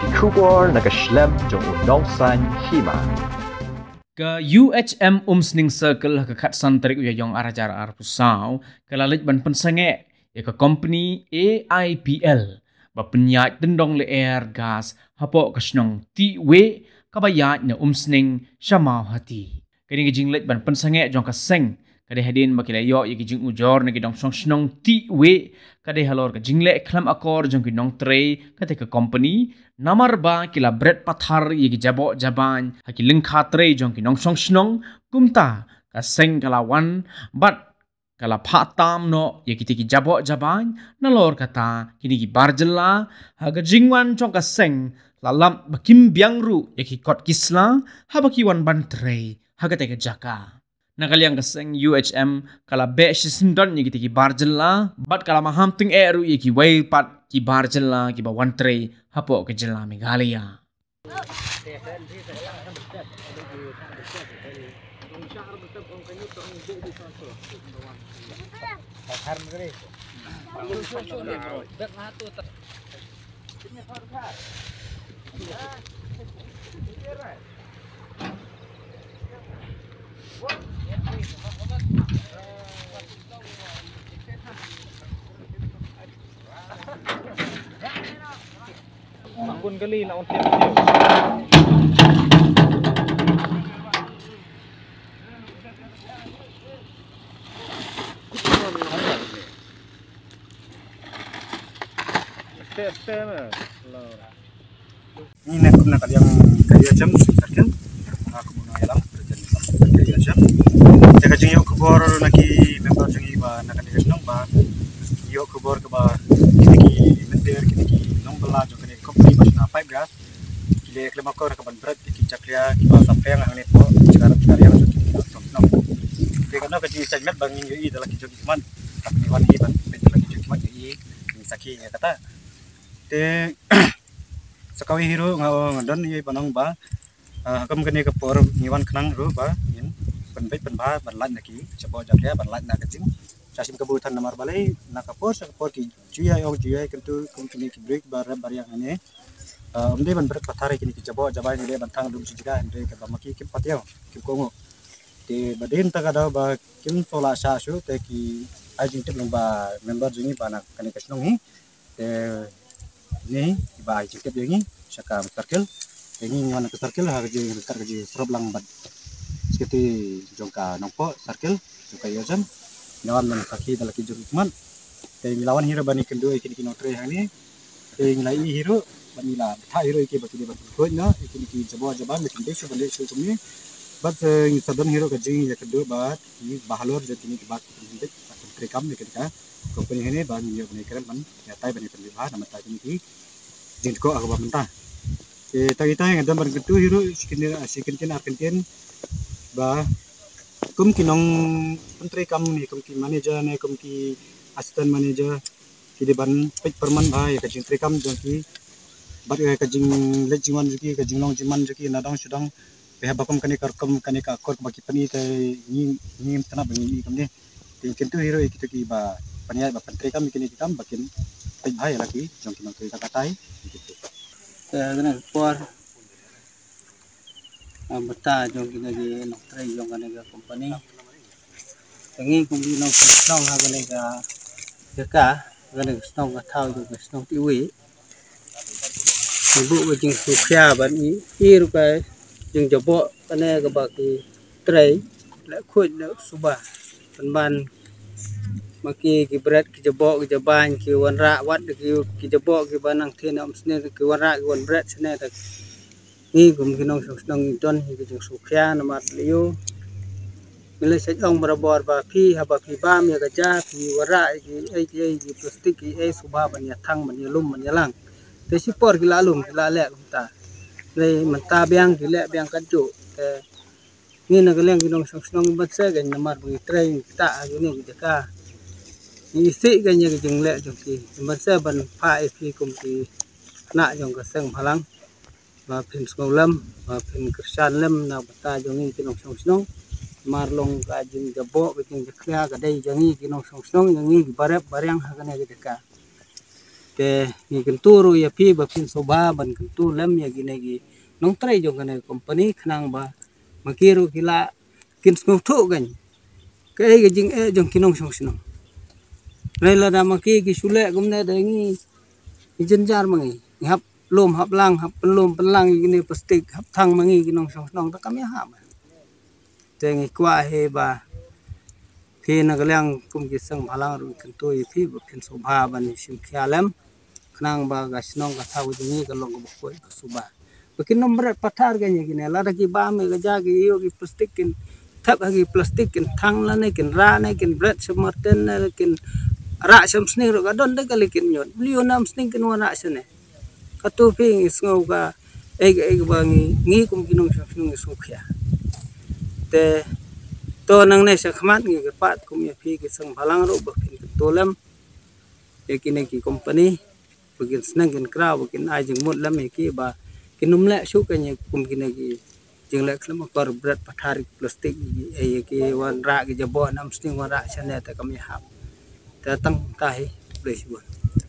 Kubor nakaslab jong udongsan hima. Ke UHM Umsning Circle ke kat santrik uyayong arajar arpusau ke lalit ban pensenge ya ke company AIPL ba penyat dendong le air gas hapo ke snong ti we kabayat na umsning syamau hati kini gijing lit ban pensenge jong ka seng kade hadin bakilayo ya gijing ujor na gidong snong ti we kade halor ke jingle klam akor jong gidong tray kate ke company namar ba kila bread pathar yegi jabo jaban haki lingkha tre jong ki nong snong kumta ka seng kala wan bat kala phatam no yegi tiki jabo jaban nalor kata kini ki barjela haga jingwan jong ka seng lalam bakim biangru yegi kot kisla habaki wan ban tre haga teke jaka nakaliang kaseng UHM kala be sisindon yegi tiki barjela bat kala maham ting eru yegi wai pat ki barjela ki bawan tre hapo ke jela Meghalaya. Pun kali nak ontiap ini nak yang kaya jam sekarang aku mau nailam kerjaan kaya jam jaga jengyo kubor lagi member jengi ba nak ada senang ba yo kubor ke ba kini mendir kini nong bela jo kini kopi ba pipe gas kile klemakor ke ban berat kini cakria ba sampai yang ni po sekarang yang nong karena kerja segmen bangin yo i dalam kijok cuman tapi wan i ban lagi kijok cuman i saki ya kata te sakawi hero ngadon ye banong ba kam kene ke por niwan khnang ro ba yin penbet penba banlan naki chabo jakya banlan na kajing sasim kebutuhan nomor balai na kapor sakapor ki juya kentu kini ki break bar yang ane umde ban berat pathare kini ki chabo jabai ni ban thang dum sijiga ande ke bamaki ki patyo ki kongo te badin ta kada ba kim sola sha shu te ki ajing tip ba member jungi bana kani kasnong hi te ni ba ajing tip yangi saka circle ini nyawa ke circle ha kerja problem bad seperti jongka nongpo circle jongka yojam nyawa men kaki dalaki jongman te milawan hero bani kendo ikini kino tre hani te ngilai hero banila tha hero iki batu batu ko na ikini ki jabo jaban mekin desu bande su sumi bat sadon hero kaji ya kendo bat ni bahalor jatini ki bat pendik rekam mekin ka company ini ban yo bani keren ban ya tai bani pendiha nama tai ki jingko aku mentah kita yang ada bergetu hero sikin arkentin ba kum kinong menteri kamu nih kum ki manager nih kum ki assistant manager kidi ban pek perman ba ya kajing tri kam jongki bat ya kajing lejingan juki kajing long jiman juki nadang sudang beha bakom kani karkom kani ka akor bagi pani te ni tanah bangi kamne tingkin tu hero kita ki ba paniai ba menteri kam kini kita bakin pek bahaya lagi jongki nong kita katai gitu kena por beta jong kena di nok tray jong kena ke company tangi kumbi nok snong ha kena ke kena snong ka thau jong snong tiwi ibu bajing sukya ban i ru ka jong jabo kena ke baki tray la khoj la suba ban maki ki berat ki jabo ki jaban ki wanra wat ki jabo ki banang thena umsne ki wanra ki wan berat sene tak ni gum ki nong snong ton ki jong sukhya namat liu mile se jong barabar ba phi ha ba phi bam ya gaja phi wara ki ki plastik ki subha ban ya thang ban ya lum ban ya lang te si por ki la lum ki la le ta le man ta biang ki le biang kan ju te ni na geleng ki nong snong ban se ga namat bi train ta ni ki ka isi ganya ke jengle jongki masa ban pa fi kum ki na jong ka sang phalang ba phin skolam ba phin krishan lem na bata jongi ki nong snong marlong ka jing jabo ke jing khya ka dai jongi ki nong snong jongi barep baryang ha kana ke ka te ni kenturu ya pi ba pin soba ban kentu lem ya gine gi nong trai jong kane company khnang ba makiru kila kin skop thu gan ke ga jing jong kinong song sinong rela da maki gi sule gumne de ngi jenjar mangi hap lom hap lang hap pelom pelang gini plastik hap thang mangi ginong song nong ta kami hap te ngi kwa he ba khi na galang kum gi sang balang ru kentu ya pi ba pin soba ban sim khialem khnang ba ga snong ga thau jingi ga long ga ko suba bikin nomor patar ga ni gine la ki ba me ga ja gi yo gi plastik kin thap gi plastik kin thang la ne kin ra ne kin bread semarten ne kin ra sam sning ro ga don de ga likin nyot blio nam sning kin wana sene ka tu pi sngo ga e ba ngi kum kinong sung su khya te to nang ne sa khmat ngi ga pat kum ya pi ki sang balang ro ba kin tolem e kine ki company begin snang kin kra begin ai jing mut lam ki ba kinum le su ka ni kum kine ki jing le khlam kor bread pathar plastik e ki wan ra ki jabo nam sting wan ra chane ta kami hap ta tang ta hi blesibon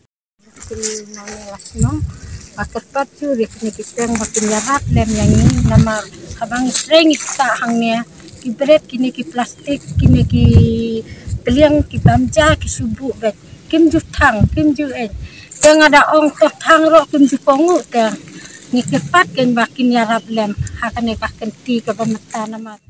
no pakat curi kini kiseng bakin yarat lem yang ini nama abang sering kita hangnya kibret kini ki plastik kini ki peliang ki bamja ki subu bet kim ju thang kim ju yang ada ong to thang ro kim ju kongu te ni kepat ken bakin yarat lem hakane bakin ti ke pemata nama